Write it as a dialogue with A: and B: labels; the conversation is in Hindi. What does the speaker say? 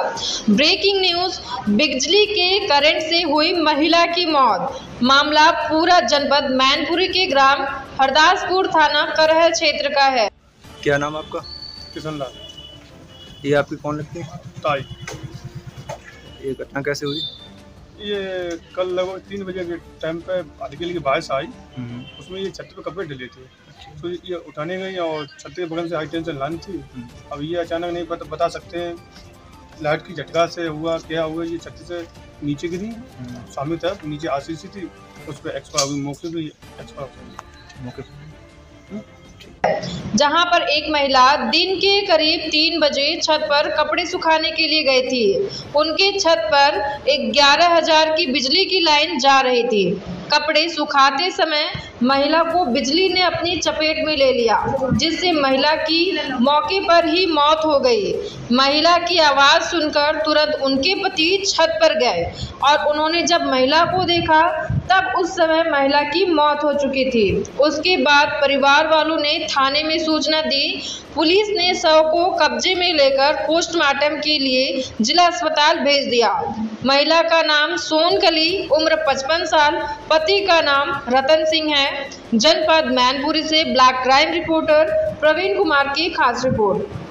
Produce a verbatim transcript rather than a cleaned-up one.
A: ब्रेकिंग न्यूज, बिजली के करंट से हुई महिला की मौत। मामला पूरा जनपद मैनपुरी के ग्राम हरदासपुर थाना करहल क्षेत्र का है।
B: क्या नाम आपका?
C: किशन लाल।
B: ये आपकी कौन लगती है?
C: ताई।
B: ये घटना कैसे हुई?
C: ये कल लगभग तीन बजे के टाइम पे हल्की की बारिश आई, उसमें ये छत पे कपड़े डले थे, तो ये उठाने गई और छत के बगल से हाई टेंशन लानी थी। अब ये अचानक नहीं बता, बता सकते हैं लाइट की झटका से हुआ क्या हुआ, ये छत से नीचे गिरी, सामने तरफ नीचे आरसीसी थी, उस पर एक्सपायर हुई, मौके पे एक्सपायर
B: मौके पे।
A: जहां पर एक महिला दिन के करीब तीन बजे छत पर कपड़े सुखाने के लिए गई थी। उनके छत पर एक ग्यारह हजार की बिजली की लाइन जा रही थी। कपड़े सुखाते समय महिला को बिजली ने अपनी चपेट में ले लिया, जिससे महिला की मौके पर ही मौत हो गई। महिला की आवाज़ सुनकर तुरंत उनके पति छत पर गए और उन्होंने जब महिला को देखा तब उस समय महिला की मौत हो चुकी थी। उसके बाद परिवार वालों ने थाने में सूचना दी। पुलिस ने शव को कब्जे में लेकर पोस्टमार्टम के लिए जिला अस्पताल भेज दिया। महिला का नाम सोनकली, उम्र पचपन साल, पति का नाम रतन सिंह है। जनपद मैनपुरी से block crime reporter Praveen Kumar की खास रिपोर्ट।